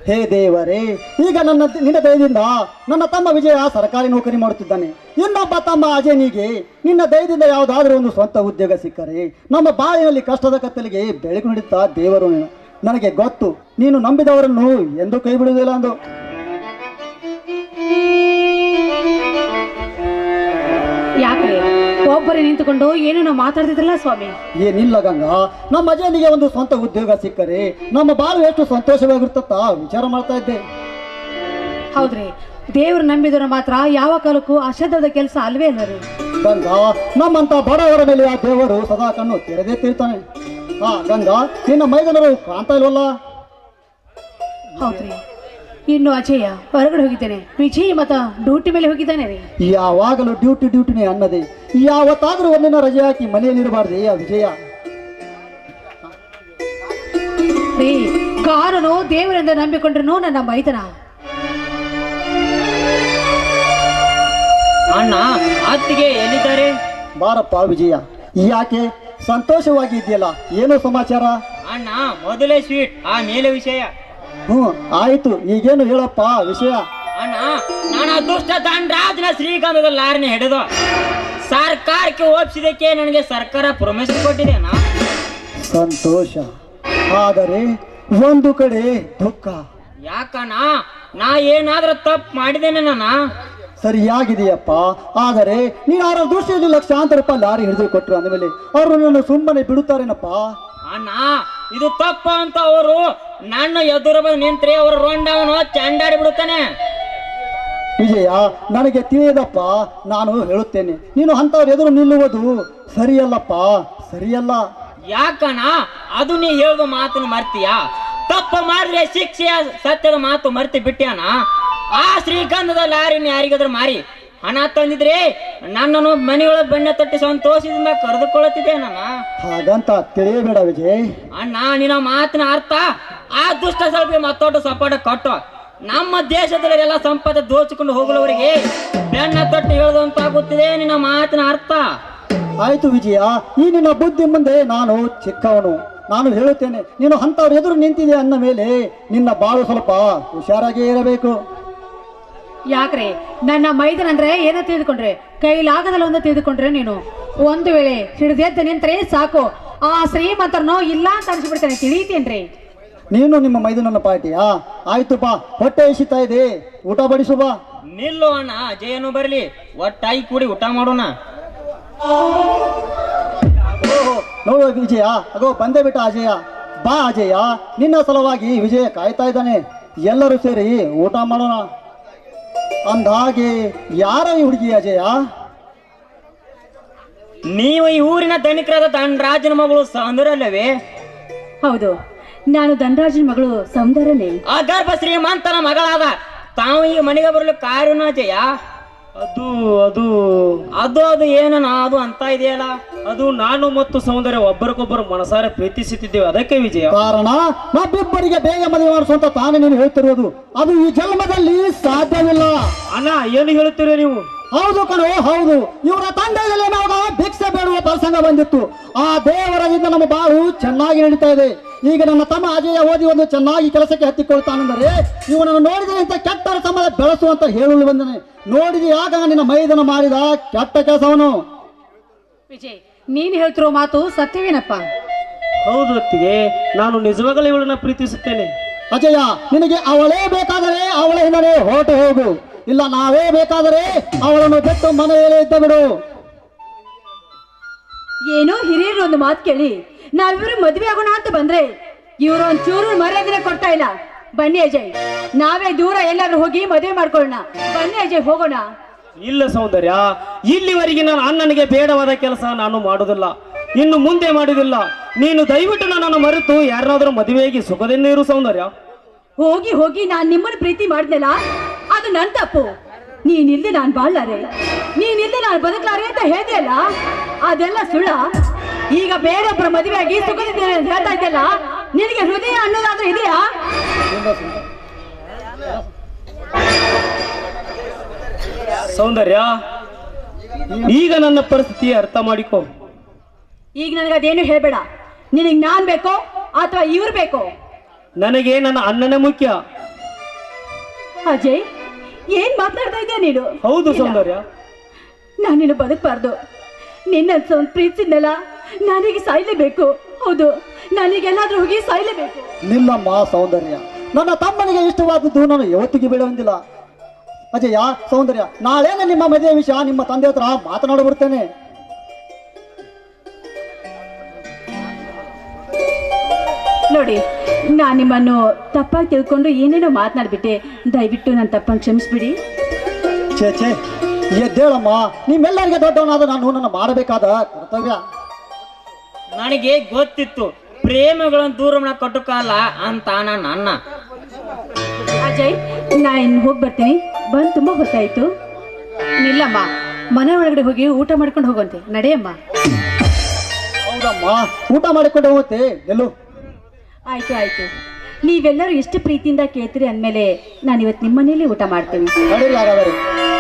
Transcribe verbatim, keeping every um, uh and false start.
ಹೇ ದೇವರೇ, ಈಗ ನನ್ನ ನಿನ್ನ ದಯದಿಂದ ನನ್ನ ತಮ್ಮ ವಿಜಯ ಸರ್ಕಾರಿ ನೌಕರಿ ಮಾಡುತ್ತಿದ್ದಾನೆ. ಇನ್ನೊಬ್ಬ ತಮ್ಮ ಅಜಯನಿಗೆ ನಿನ್ನ ದಯದಿಂದ ಯಾವುದಾದ್ರೂ ಒಂದು ಸ್ವಂತ ಉದ್ಯೋಗ ಸಿಕ್ಕರೆ ನಮ್ಮ ಬಾಳಿನಲ್ಲಿ ಕಷ್ಟದ ಕತ್ತಲಿಗೆ ಬೆಳಕು ನೀಡುತ್ತಾ ದೇವರು. ನನಗೆ ಗೊತ್ತು, ನೀನು ನಂಬಿದವರನ್ನು ಎಂದೂ ಕೈ ಬಿಡುವುದಿಲ್ಲ ಅಂದು. ಯಾಕೆ ಒಬ್ಬರೇ ನಿಂತುಕೊಂಡು ಏನೇನೋ ಮಾತಾಡ್ತಿದ್ರಲ್ಲ ಸ್ವಾಮಿ? ಏನಿಲ್ಲ ಗಂಗಾ, ನಮ್ಮ ಅಜಯನಿಗೆ ಒಂದು ಸ್ವಂತ ಉದ್ಯೋಗ ಸಿಕ್ಕರೆ ನಮ್ಮ ಬಾಳು ಎಷ್ಟು ಸಂತೋಷವಾಗಿರುತ್ತ ವಿಚಾರ ಮಾಡ್ತಾ ಇದ್ದೆ. ಹೌದ್ರಿ, ದೇವ್ರು ನಂಬಿದವರು ಮಾತ್ರ ಯಾವ ಕಾಲಕ್ಕೂ ಅಶದ್ಧದ ಕೆಲಸ ಅಲ್ವೇ ಅಲ್ಲ ರೀ ಗಂಗಾ. ನಮ್ಮಂತ ಬಡವರ ಮೇಲೆ ಆ ದೇವರು ಸದಾ ಕಣ್ಣು ತೆರೆದೇ ತಿರ್ತಾನೆ. ಹಾ ಗಂಗಾ, ನಿನ್ನ ಮೈದನರು ಕಾಣ್ತಾ ಇಲ್ವಲ್ಲ? ಹೌದ್ರಿ, ಇನ್ನು ಅಜಯ ಹೊರಗಡೆ ಹೋಗಿದ್ದೇನೆ, ವಿಜಯ್ ಮತ ಡ್ಯೂಟಿ ಮೇಲೆ ಹೋಗಿದ್ದಾನೆ ರೀ. ಯಾವಾಗಲೂ ಡ್ಯೂಟಿ ಡ್ಯೂಟಿನೇ ಅನ್ನದೆ, ಯಾವತ್ತಾದ್ರೂ ಒಂದಿನ ರಜೆ ಹಾಕಿ ಮನೆಯಲ್ಲಿರಬಾರ್ದೆ ಆ ವಿಜಯ? ರೀ, ಕಾನೂನು ದೇವರಿಂದ ನಂಬಿಕೊಂಡ್ರು ನನ್ನ ಮೈದನ. ಅಣ್ಣ ಅತ್ತಿಗೆ ಎಲ್ಲಿದ್ದಾರೆ? ಬಾರಪ್ಪ ವಿಜಯ, ಯಾಕೆ ಸಂತೋಷವಾಗಿ ಇದೆಯಲ್ಲ, ಏನೋ ಸಮಾಚಾರ? ಅಣ್ಣ ಮೊದಲೇ ಸ್ವೀಟ್, ಆಮೇಲೆ ವಿಷಯ. ಹ್ಮ್ ಆಯ್ತು, ಈಗೇನು ಹೇಳಪ್ಪ ವಿಷಯ? ಅಣ್ಣ, ನಾನು ಅದೃಷ್ಟ ದಂಡರಾಜನ ಶ್ರೀಗಂಧದ ಲಾರಿನ ಹಿಡಿದು ಸರ್ಕಾರಕ್ಕೆ ಒಪ್ಪಿಸಿದಕ್ಕೆ ನನಗೆ ಸರ್ಕಾರ ಪ್ರೊಮಿಸ್ ಕೊಟ್ಟಿದೆ ಅಣ್ಣ. ಸಂತೋಷ, ಆದರೆ ಒಂದು ಕಡೆ ದುಃಖ. ಯಾಕಣ್ಣ, ನಾ ಏನಾದ್ರೂ ತಪ್ಪು ಮಾಡಿದ್ದೇನೆ ನಾನ? ಸರಿಯಾಗಿದೆಯಪ್ಪ, ಆದರೆ ನೀನು ಅವರ ದೃಷ್ಟಿಯಲ್ಲಿ ಲಕ್ಷಾಂತರ ರೂಪಾಯಿ ಲಾರಿ ಹಿಡಿದು ಕೊಟ್ಟರು ಅಂದಮೇಲೆ ಅವರು ನನ್ನ ಸುಮ್ಮನೆ ಬಿಡುತ್ತಾರೇನಪ್ಪ? ಅಣ್ಣ, ಇದು ತಪ್ಪ ಅಂತ ಅವರು ನನ್ನ ಎದುರು ಬಂದು ನಿಂತ್ರೆ ಅವರು ರೋಂಡವನು ಚಂಡಾಡಿ ಬಿಡುತ್ತಾನೆ. ವಿಜಯ, ನನಗೆ ತಿಳಿಯದಪ್ಪ, ನಾನು ಹೇಳುತ್ತೇನೆ, ನೀನು ಅಂತವ್ರ ಎದುರು ನಿಲ್ಲುವುದು ಸರಿಯಲ್ಲಪ್ಪ, ಸರಿಯಲ್ಲ. ಯಾಕಣ್ಣ, ಅದು ನೀ ಹೇಳುದು ಮಾತನ್ನು ಮರ್ತೀಯ? ತಪ್ಪ ಮಾಡಿದ್ರೆ ಶಿಕ್ಷೆಯ ಸತ್ಯದ ಮಾತು ಮರ್ತಿ ಬಿಟ್ಟ್ಯಾನ. ಆ ಶ್ರೀಗಂಧದ ಲಾರಿನ ಯಾರಿಗಾದ್ರೂ ಮಾರಿ ಹಣ ತಂದಿದ್ರೆ ನನ್ನನ್ನು ಮನೆಯೊಳಗೆ ಬೆಣ್ಣೆ ತೊಟ್ಟಿ ಸಂತೋಷದಿಂದ ಕರೆದುಕೊಳ್ಳುತ್ತಿದ್ದೆ ನನ್ನ. ಹಾಗಂತ ತಿಳಿಯಬೇಡ ವಿಜಯ್. ಅಣ್ಣ, ನಿನ್ನ ಮಾತಿನ ಅರ್ಥ ಆ ದುಷ್ಟ ಸ್ವಲ್ಪ ಮತ್ತೊಟ್ಟು ಸಪಾಟ ಕೊಟ್ಟು ನಮ್ಮ ದೇಶದಲ್ಲೆಲ್ಲ ಸಂಪತ್ತು ದೋಚಿಕೊಂಡು ಹೋಗಲವರಿಗೆ ಬೆಣ್ಣ ತೊಟ್ಟು ಹೇಳುದಂತಾಗುತ್ತಿದೆ ನಿನ್ನ ಮಾತಿನ ಅರ್ಥ. ಆಯ್ತು ವಿಜಯ, ಈ ನಿನ್ನ ಬುದ್ಧಿ ಮುಂದೆ ನಾನು ಚಿಕ್ಕವನು. ನಾನು ಹೇಳುತ್ತೇನೆ, ನೀನು ಅಂತವ್ರ ಎದುರು ನಿಂತಿದೆ ಅಂದ ಮೇಲೆ ನಿನ್ನ ಬಾಳು ಸ್ವಲ್ಪ ಹುಷಾರಾಗೇ ಇರಬೇಕು. ಯಾಕ್ರೆ ನನ್ನ ಮೈದನಂದ್ರೆ ಏನೋ ತಿಳಿದುಕೊಂಡ್ರೆ ಕೈಲಾಗದಲ್ಲ ಒಂದು ತಿಳಿದುಕೊಂಡ್ರೆ ನೀನು ಒಂದು ವೇಳೆ ಹಿಡಿದೆದ್ದು ನಿಂತ್ರೆ ಸಾಕು, ಆ ಶ್ರೀಮಂತರನೋ ಇಲ್ಲ ಅಂತ ಅನ್ಸ್ಬಿಡ್ತಾನೆ, ತಿಳಿತೇನ್ರಿ? ನೀನು ನಿಮ್ಮ ಮೈದನನ್ನ ಪಾರ್ಟಿಯಾ? ಆಯ್ತು ಬಾ, ಹೊಟ್ಟೆ ಎಸಿತಾ ಇದೆ, ಊಟ ಬಡಿಸು ಬಾ. ನಿಲ್ಲು ಅಣ್ಣ, ಅಜಯನು ಬರಲಿ, ಒಟ್ಟಾಗಿ ಕೂಡಿ ಊಟ ಮಾಡೋಣ. ನೋಡು ವಿಜಯ, ಅಗೋ ಬಂದೇ ಬಿಟ್ಟ ಅಜಯ. ಬಾ ಅಜಯ, ನಿನ್ನ ಸಲುವಾಗಿ ವಿಜಯ ಕಾಯ್ತಾ ಇದ್ದಾನೆ. ಎಲ್ಲರೂ ಸೇರಿ ಊಟ ಮಾಡೋಣ. ಅಂದಾಗೆ ಯಾರ ಈ ಹುಡುಗಿ ಅಜಯ? ನೀವು ಈ ಊರಿನ ಧನಿಕರಾದ ದಂಡರಾಜನ ಮಗಳು ಸೌಂದರ್ಯವೇ? ಹೌದು, ನಾನು ದಂಡರಾಜನ ಮಗಳು ಸೌಂದರ್ಯನೇ. ಆ ಗರ್ಭ ಶ್ರೀಮಂತನ ಮಗಳಾದ ತಾವು ಈ ಮನೆಗೆ ಬರಲು ಕಾರಣ ಅಜಯ? ಅದು ಅದು ಅದು ಅದು ಏನನ ಅದು ಅಂತ ಇದೆಯಲ್ಲ? ಅದು ನಾನು ಮತ್ತು ಸೌಂದರ್ಯ ಒಬ್ಬರಿಗೊಬ್ಬರು ಮನಸಾರೆ ಪ್ರೀತಿಸುತ್ತಿದ್ದೇವೆ, ಅದಕ್ಕೆ ವಿಜಯ. ಕಾರಣ ನಮ್ಮಿಬ್ಬರಿಗೆ ಬೇಗ ಮದುವೆ ಮಾಡಿಸುವಂತ ತಾನೇ ನೀನು ಹೇಳ್ತಿರೋದು. ಅದು ಈ ಜನ್ಮದಲ್ಲಿ ಸಾಧ್ಯವಿಲ್ಲ. ಅಣ್ಣ, ಏನು ಹೇಳುತ್ತೀರಿ ನೀವು? ಹೌದು ಕಣೋ, ಹೌದು. ಇವರ ತಂಡದಲ್ಲಿ ನಾವು ಭಿಕ್ಷೆ ಬೇಡುವ ಪ್ರಸಂಗ ಬಂದಿತ್ತು. ಆ ದೇವರದಿಂದ ನಮ್ಮ ಬಾಳು ಚೆನ್ನಾಗಿ ನಡೀತಾ ಇದೆ. ಈಗ ನನ್ನ ತಮ್ಮ ಅಜಯ ಓದಿ ಒಂದು ಚೆನ್ನಾಗಿ ಕೆಲಸಕ್ಕೆ ಹತ್ತಿಕೊಳ್ತಾನೆಂದರೆ ಇವನನ್ನು ನೋಡಿದರೆ ಇಂಥ ಕೆಟ್ಟರ ಸಂಬಂಧ ಬೆಳೆಸುವಂತ ಹೇಳಲು ಬಂದನೆ. ನೋಡಿದೆಯಾಗ ನಿನ್ನ ಮೈದನ ಮಾಡಿದ ಕೆಟ್ಟ ಕೆಲಸವನು. ವಿಜಯ್, ನೀನು ಹೇಳ್ತಿರೋ ಮಾತು ಸತ್ಯವೇನಪ್ಪ? ಹೌದು ಅತ್ತಿಗೆ, ನಾನು ನಿಜವಾಗಲೂ ಇವಳನ್ನ ಪ್ರೀತಿಸುತ್ತೇನೆ. ಅಜಯ, ನಿನಗೆ ಅವಳೇ ಬೇಕಾದರೆ ಅವಳ ಹಿಂದನೇ ಹೊರಟು ಹೋಗು, ಇಲ್ಲ ನಾವೇ ಬೇಕಾದರೆ ಅವಳನ್ನು ಬಿಟ್ಟು ಮನೆಯಲ್ಲೇ ಇದ್ದ ಬಿಡು. ಏನೋ ಹಿರಿಯರು ಒಂದು ಮಾತು ಕೇಳಿ ನಾವಿಬ್ರು ಮದ್ವೆ ಆಗೋಣ ಅಂತ ಬಂದ್ರೆ ಇವರು ಒಂದ್ ಚೂರು ಮರ್ಯಾದನೆ ಕೊಡ್ತಾ ಇಲ್ಲ. ಬನ್ನಿ ಅಜಯ್, ನಾವೇ ದೂರ ಎಲ್ಲಾದ್ರೂ ಹೋಗಿ ಮದುವೆ ಮಾಡ್ಕೊಳ್ಳೋಣ. ಬನ್ನಿ ಅಜಯ್, ಹೋಗೋಣ. ಇಲ್ಲ ಸೌಂದರ್ಯ, ಇಲ್ಲಿವರೆಗೆ ನಾನು ಅಣ್ಣನಿಗೆ ಬೇಡವಾದ ಕೆಲಸ ನಾನು ಮಾಡುವುದಿಲ್ಲ, ಇನ್ನು ಮುಂದೆ ಮಾಡುವುದಿಲ್ಲ. ನೀನು ದಯವಿಟ್ಟು ನನ್ನನ್ನು ಮರೆತು ಯಾರನ್ನಾದ್ರೂ ಮದುವೆಯಾಗಿ ಸುಖದಿಂದ ಇರು ಸೌಂದರ್ಯ. ಹೋಗಿ ಹೋಗಿ ನಾನ್ ನಿಮ್ಮನ್ನ ಪ್ರೀತಿ ಮಾಡಿದ್ನಲ್ಲ, ಅದು ನನ್ ತಪ್ಪು. ನೀನಿಲ್ದೆ ನಾನ್ ಬಾಳ್ಲಾರೆ, ನೀನಿಲ್ದೆ ನಾನು ಬದುಕ್ಲಾರೆ ಅಂತ ಹೇಳ್ದೆಯಲ್ಲ, ಅದೆಲ್ಲ ಸುಳ್ಳ. ಈಗ ಬೇರೊಬ್ಬರ ಮದುವೆಯಾಗಿ ಸುಖದಿದ್ದೇನೆ ಅಂತ ಹೇಳ್ತಾ ಇದ್ದಲ್ಲ, ನಿನಗೆ ಹೃದಯ ಅನ್ನೋದಾದ್ರೂ ಇದೆಯಾ? ಸೌಂದರ್ಯ, ಈಗ ನನ್ನ ಪರಿಸ್ಥಿತಿ ಅರ್ಥ ಮಾಡಿಕೊ. ಈಗ ನನಗೆ ಅದೇನು ಹೇಳ್ಬೇಡ. ನಿನಗೆ ನಾನ್ ಬೇಕೋ ಅಥವಾ ಇವ್ರು ಬೇಕೋ? ನನಗೆ ನನ್ನ ಅಣ್ಣನೇ ಮುಖ್ಯ. ಅಜಯ್ ಏನ್ ಮಾತಾಡ್ತಾ ಇದೆಯಾ ನೀನು? ಹೌದು ಸೌಂದರ್ಯ. ನಾನು ನೀನು ಬದುಕಬಾರ್ದು. ನಿನ್ನ ಪ್ರೀತಿಸಿದ್ನಲ್ಲ, ನನಗೆ ಸಾಯ್ಲೇಬೇಕು. ಹೌದು, ನನಗೆಲ್ಲಾದ್ರೂ ಹೋಗಿ ಸಾಯ್ಲೇಬೇಕು. ನಿಲ್ಲಮ್ಮ ಸೌಂದರ್ಯ, ನನ್ನ ತಮ್ಮನಿಗೆ ಇಷ್ಟವಾದದ್ದು ನಾನು ಯಾವತ್ತಿಗೆ ಬಿಡುವಂದಿಲ್ಲ. ಅಜಯ, ಸೌಂದರ್ಯ, ನಾಳೆನೇ ನಿಮ್ಮ ಮದುವೆ ವಿಷಯ ನಿಮ್ಮ ತಂದೆ ಹತ್ರ ಮಾತನಾಡಿಬಿಡ್ತೇನೆ. ನೋಡಿ, ನಾನು ನಿಮ್ಮನ್ನು ತಪ್ಪಾಗಿ ತಿಳ್ಕೊಂಡು ಏನೇನೋ ಮಾತನಾಡ್ಬಿಟ್ಟೆ. ದಯವಿಟ್ಟು ನನ್ನ ತಪ್ಪನ್ನು ಕ್ಷಮಿಸ್ಬಿಡಿ. ಛೇ ಛೇ, ಎದ್ದೇಳಮ್ಮ. ನಿಮ್ಮೆಲ್ಲರಿಗೆ ದೊಡ್ಡವನಾದ ನಾನು ನನ್ನ ಮಾಡಬೇಕಾದ ಕರ್ತವ್ಯ. ನನಗೆ ಗೊತ್ತಿತ್ತು ಪ್ರೇಮಗಳನ್ನು ದೂರ ಕಟ್ಟು ಕಾಲ ಅಂತ ನಾನು ಅನ್ನ. ಅಜಯ್, ನಾ ಇನ್ನು ಹೋಗಿ ಬರ್ತೀನಿ. ಬಂದು ತುಂಬಾ ಹೊತ್ತಾಯ್ತು. ನಿಲ್ಲಮ್ಮ, ಮನೆ ಒಳಗಡೆ ಹೋಗಿ ಊಟ ಮಾಡ್ಕೊಂಡು ಹೋಗುವಂತೆ. ನಡೆಯಮ್ಮ. ಹೌದಮ್ಮ, ಊಟ ಮಾಡಿಕೊಂಡು ಹೋಗುತ್ತೆ. ಎಲ್ಲೂ ಆಯ್ತು ಆಯ್ತು. ನೀವೆಲ್ಲರೂ ಎಷ್ಟು ಪ್ರೀತಿಯಿಂದ ಕೇಳ್ತೀರಿ ಅಂದಮೇಲೆ ನಾನು ಇವತ್ತು ನಿಮ್ಮ ಮನೇಲಿ ಊಟ ಮಾಡ್ತೀನಿ. ನಡೀರಿ ಹಾಗಾದರೆ.